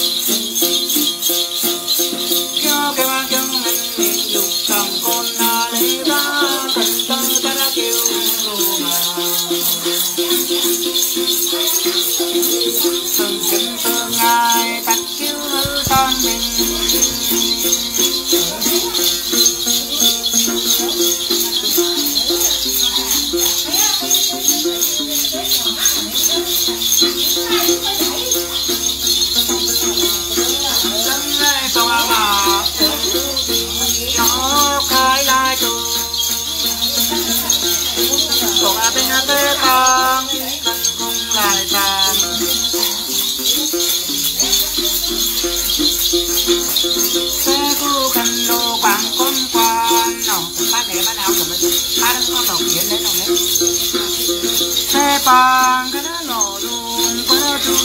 Bang cái đó lò luôn có đó chú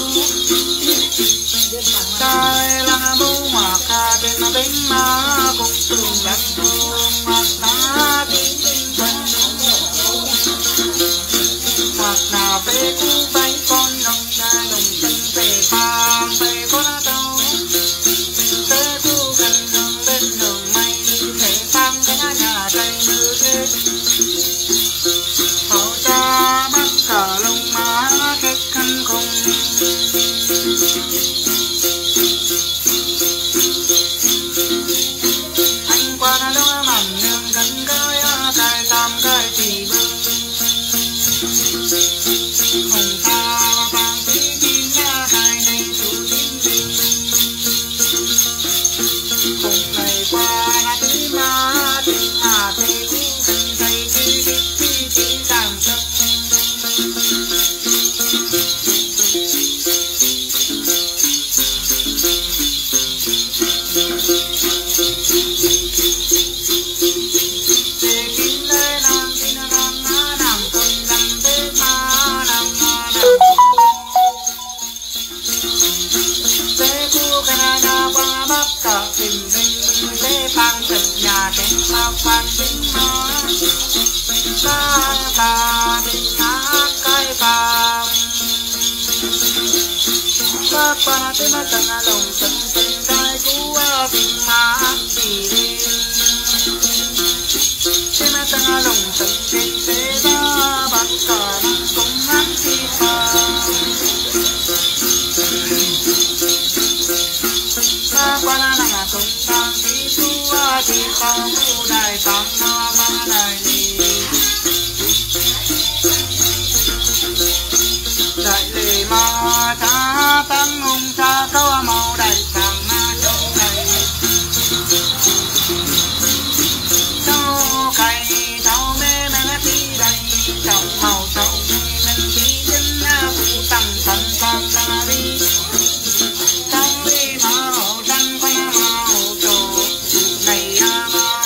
trời là bố mà ca bên mà bên má cũng từng lạnh luôn mà ta đi bên hoặc nào về cú bay con nông ra đồng chân về bang về có đó đâu về cú gần đường bên đường mây về bang cái nhà trai như thế hậu cha bắt cả lông má cái khăn không anh qua đã đó màn nương cánh cái cài tam cái chỉ bưng hồng ta vàng tí tin ra cài này chủ tin tin hồng này qua là tí mà thấy cũng cần thấy tí càng chân phan tính nó ta tình hát cái bàm các bạn tới mà tầng lồng tầng tình cái cú tình hát chỉ đi tới mà tầng lồng tầng tình thế ba bạn cả năng cũng hát đi ba các bạn năng cũng tăng đi tu đi bao đại tăng na ma đại ni đại lệ ma cha tăng ông cha câu màu đại tăng na châu này châu cây châu mê mê tí đầy châu màu châu mê tí chân na phụ tăng tăng tăng tăng đi tăng đi màu tăng con màu châu này ma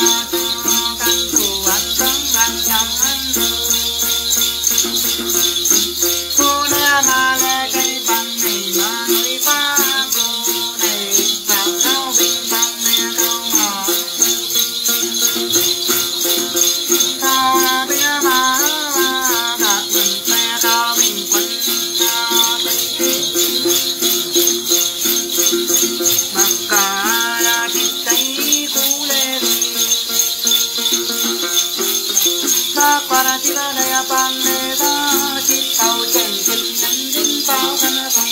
mà lê cây bằng này mà nuôi ba cô này vào cao bình bằng nè cao ngọt cao bia mà đạt mình phe cao bình quân cao bình mặc cả là thịt tây cú lê ta qua là chỉ là đây bằng nè ta chỉ tàu trên bao khăn không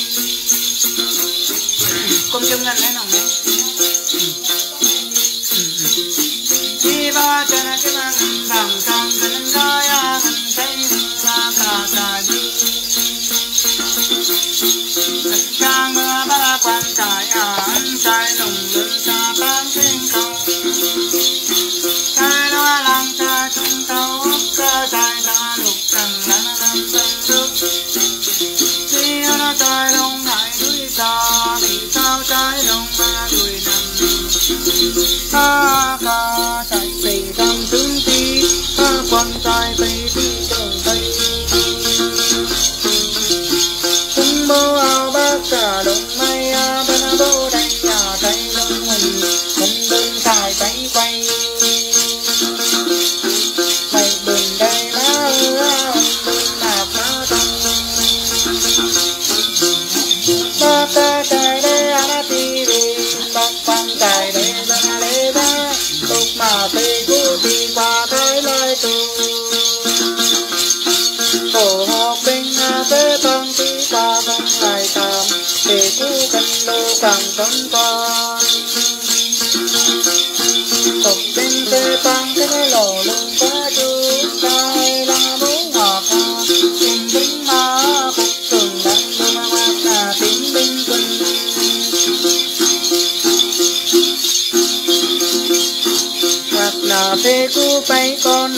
công chung ngân lấy nòng đấy đi ba chân cái mang bằng trong cái gói ngân thấy ra cả đi trang mưa ba quan trải ăn trái lồng lớn xa bán trên cầu trái nó lang cha trung tàu cơ trái ta lục trần là năm tân nước trái đông lại núi xa vì sao trái đông mà núi băng cài để ra lễ ra tục mà tê cú đi qua tới lời tu cổ họp bên tế băng đi qua băng lại tạm để cú cần đô càng tấn con tục bên tế băng cái lò lưng quá chú tay là muốn ngọt tình binh mà phục tường đặng đô mà là tiếng binh quân hoặc là phê cú bay con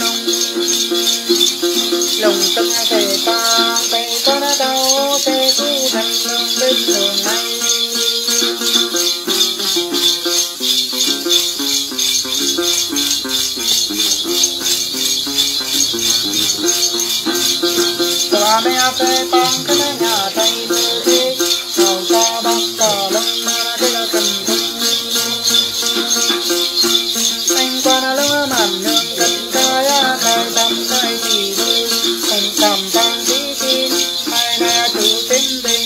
lồng tâm thề ta bay con đau phê cú thành lông bên đường này tòa mẹ phê băng cái nhà thầy đưa đi hầu cho băng cỏ lông mà đây là cần anh qua là lông màn nương cần cái khai tâm khai chỉ đi anh cầm băng đi tin ai là chủ tính tình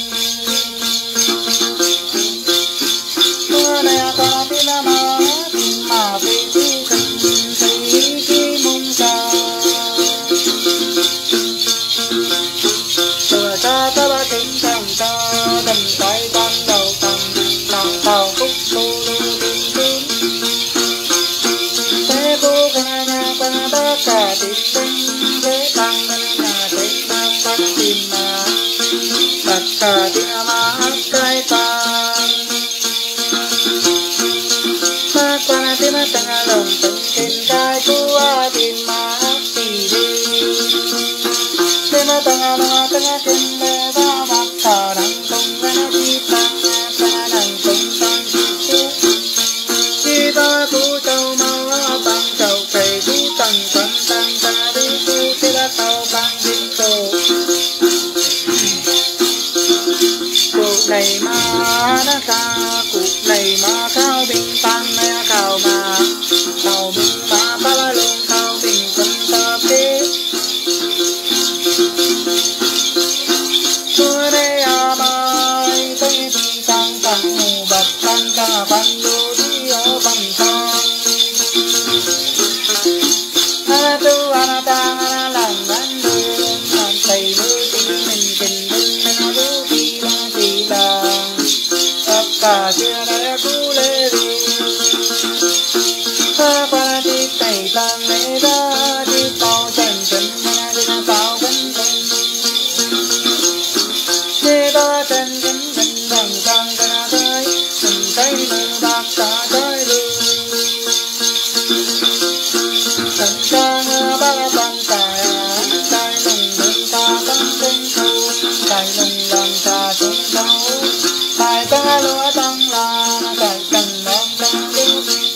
mưa này có tin mà vì tu cần thấy khi mong sao ta ba tính thằng ta đầm tay ban đầu thằng tàu phúc tu lu tin tin thế cô nhà ba cả tìm tinh thế tăng nhà thế ba tìm mà tất cả tìm mà cái ta ba qua tìm tăng lòng tình tình cái cô tìm mà tìm đi tìm tăng mà tăng tìm này mà nó ca cuộc này mà khao bình tan mẹ khao bình mà ba lông khao bình quân ta thế mưa đây mai tây thì sang tăng mù bật tăng ca ban đô đi ở bằng thang tu ta làm ban đường làm thầy nuôi tình mình tình mình du đi tất cả chưa đã cũ lê đi ta qua đi tẩy tàng lễ ra đi tàu chân chân đi na tàu vẫn không đi ta chân chân chân bằng càng cái na tới mình thấy mình bạc cả tới đi chân trang ba bằng tài lùng đường ta tăng tinh thu tài lùng làm ta chúng đau tài ta lúa tăng là tài cần đón tăng đi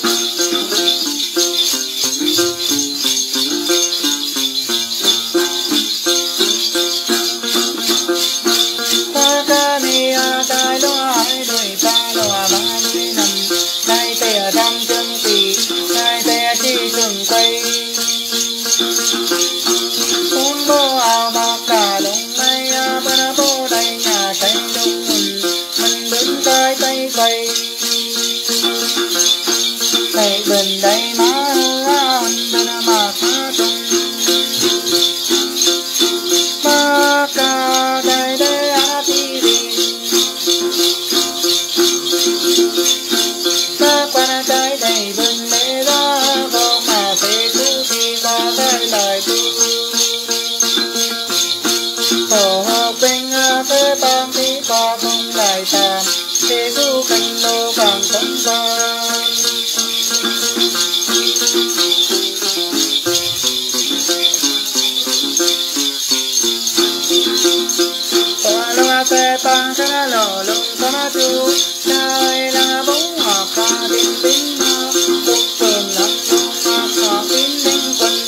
ta ca ni tài lúa hai đôi ta lúa ba đôi nằm tài tè đam chân tỳ tài tè chi trường quay muốn bố ảo bạc cả lông này bên bố đây nhà tay đông mình đứng tay tay quay tay bên đây má bên mà khá tung ba ca đây đây đi đi ba quan trái đầy bên lễ ra vô mà phê tu thì ba tay lại tu tổ hợp bên thế bang đi qua không lại tạm thế du cần lô càng tấn vang tòa loa thế bang cái lò lông có chú nơi là bóng họ ca tin tính tục tường lắm họ tin linh quân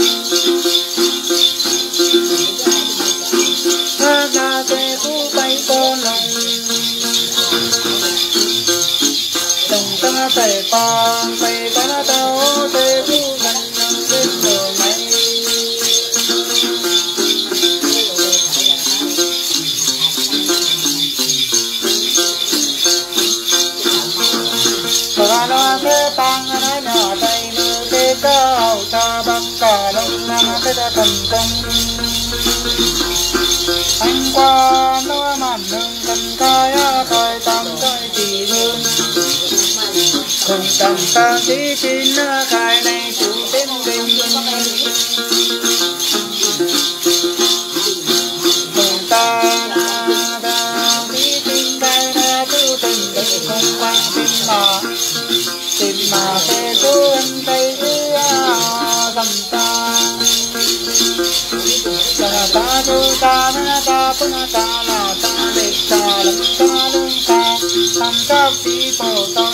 ta thế cú bay con lòng ta phải con phải ta đâu thế cú thành bên đường này ra thành công anh qua nó màn nương cần khai khai tam khai chỉ hương cùng tầm ta chỉ tin khai này chủ tên bình cùng ta na ta chỉ tin khai na chủ tên bình không quan tin mà sẽ cố anh tay cứ dầm ta ta tu ta na ta pu na ta la ta le ta lam ta lung ta tam ta si po tong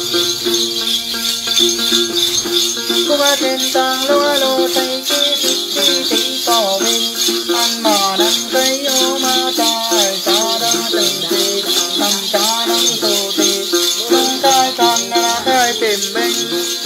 cô ba trên tang lo lo tay ti po vinh ăn mà đăng cây ô ma ta đang từng ti tam ta đang tu ti đang cái con là cái tìm bình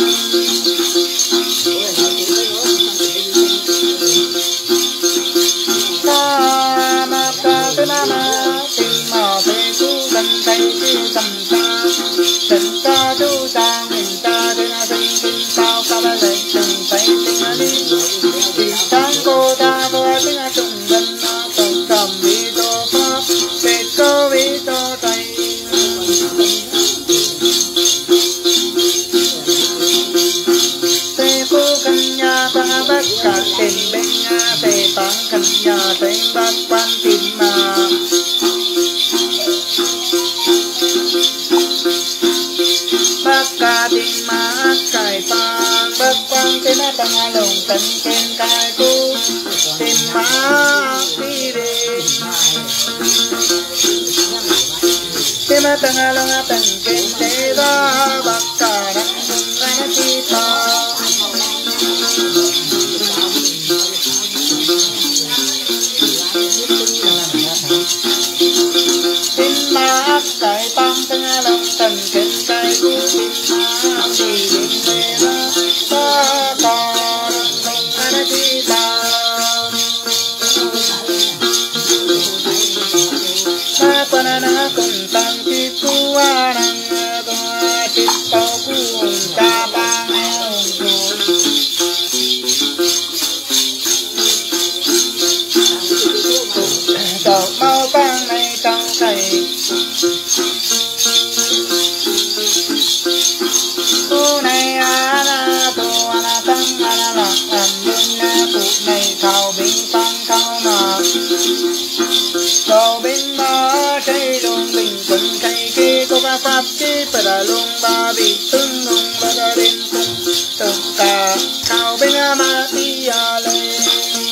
tanga lồng tấn trên cài cu tìm má đi đi tìm má tanga lồng tấn trên thế ba bạc cả đắng gai chi ta tìm má cài băng tanga lồng tấn trên cài cu tìm má đi đi về ba na cùng tăng chi cu nang toa chi tao cu cha ba ngao tao mau bang này tao thầy cu này na tu na tăng na la an na cu này thao bình tăng thao mà thao bình mà cây lông bình quân cây kia có ba pháp chi phải là lông ba bị tương lông ba ra đến tương ta thao bình ma ti lên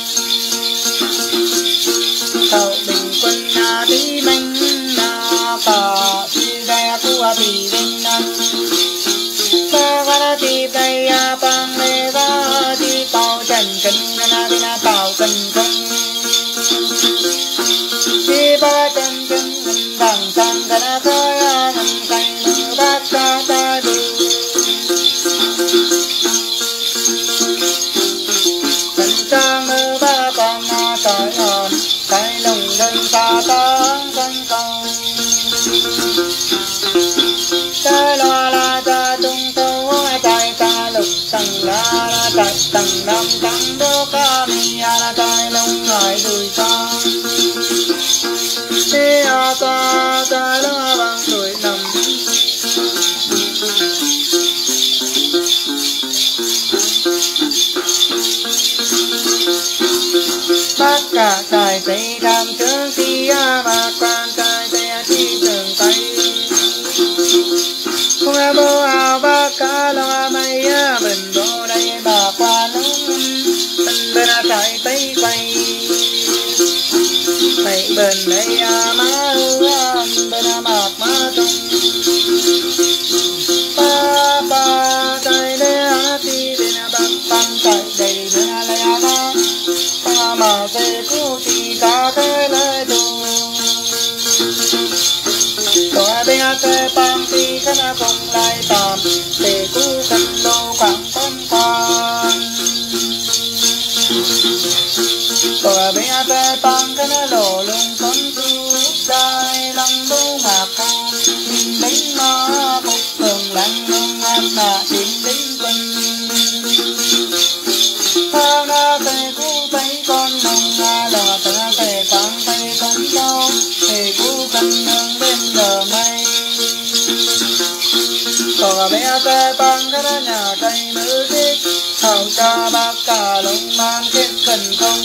thao bình quân na ti mình na pa ti ra cu bị lên nan ba ra ti tay bang le ba ti tao chân chân na tao chân không ti ba chân chân đằng sang cái khơi ngân canh bát ca ta đi cần trang mơ ba con sỏi hòn cái lồng đơn ta tăng canh công cái loa la ta tung tâu tai ta lục tầng la ta tầng năm tầng đô ca mi la tai lông lại đùi ta thế ta lo bằng tuổi nằm bác cả tài tay tham tướng khi mà quan tài tay chi trường tay không bố ao bác cả lo mây mình bố đây bà qua nông mình bên trái tay quay mày bên đây má bên mạc má tung ba ba tay đây ti bên băng tay đây bên lại ba mà về cu ti ta cái lời du tôi bên cái băng ti cái nó không lại tạm để cu cần lô quảng tân quan tôi bên cái băng cái nó lộ lung con tu dài lăng đu mạc ca mình đánh nó phục thường lăng nông ăn mà đến đánh quân ta na về cu có bé xe băng các nhà cây nữ thích thảo cha bác cả lông man kết cần không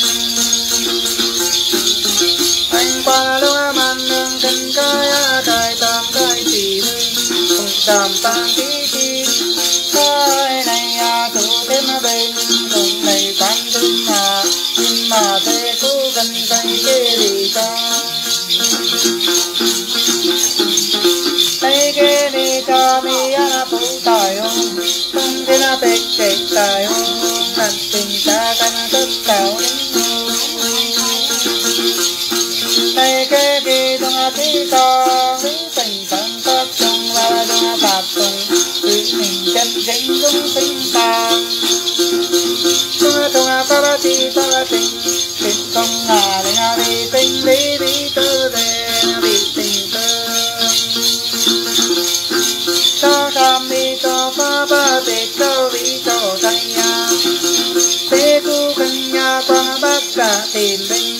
anh qua lúc man nương chân cái tam cái chỉ huy cùng tam tam tí cái này thủ thêm bên cùng này quan tâm mà thế cố gần cây kê đi cho cây kê đi cho mi phụ tài ông không thế na bệt bệt tài ông nặng tình ta căn tất cao cây kê đi trong tí to tình thân tất trong là trong bạc cùng tự mình chân chính dung sinh tàng tung ta tình tình không ngà để ngà đi tình đi tơ để đi tình tơ cho tham đi cho ba để cho đi cho thay nhà thế cu cần nhà qua bác cả tìm bình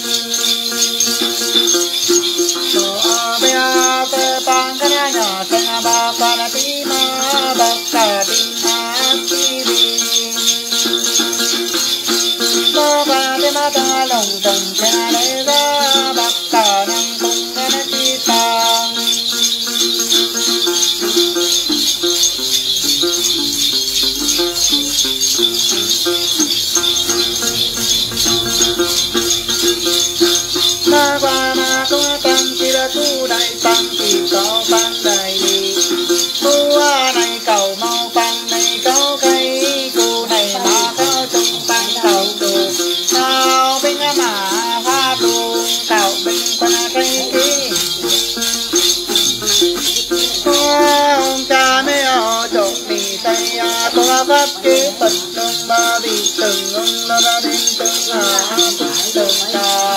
cho bé bé bang cái nhà nhà ba là tí mà bác cả tìm mà tí đi ba để mà ta lòng trần cha lấy ra bác cả năng cùng cái tí tang ma qua ma có tăng chỉ là tu đại tăng chỉ có ban đại đi tu này cầu mau tăng này có cây cu này mà có chung tăng cầu đồ nào bên mà pha tu cầu bên quan cây kia ông cha mẹ ở chỗ đi tây có pháp kế phật đông ba bị từng ông lo đến từng từng ta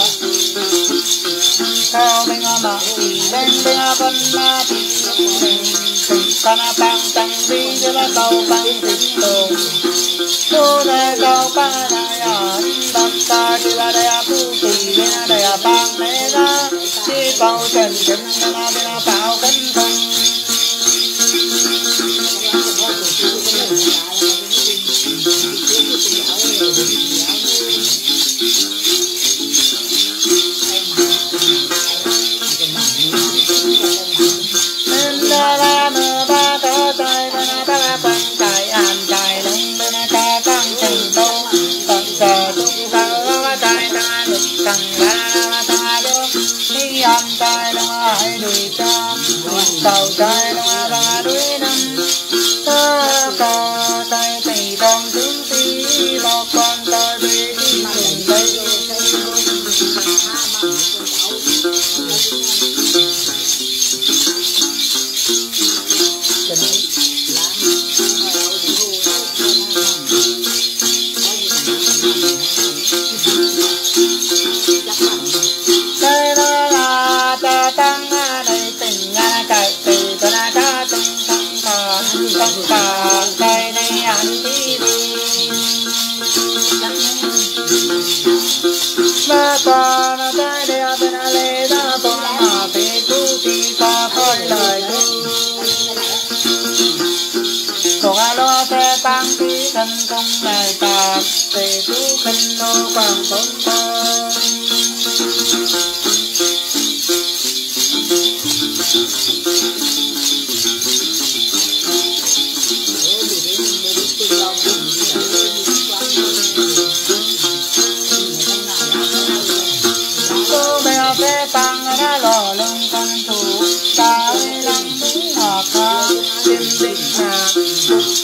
sao bên mà bên bên ma tình kana bang tăng đi cho nó cầu bang tình đồ cô này cầu bang này bang ta đi là đây phụ tỷ đây bang này ra đi cầu trần trần na bên bảo cân không tàu trái nó ra đuôi năm ta có tay tay con tướng tí lo quan ta đi cùng đây đây đó là ta tăng này tình cải từ ta ca tung tăng cả cái này ăn đi ba con ta đeo bên lê ra con mà về tu thì ta coi lời còn alo xe tăng tí thân công này ta về tu khinh nô quảng phong phong phê tăng ra lò lông con thủ ta lăng đúng hòa ca trên đỉnh hà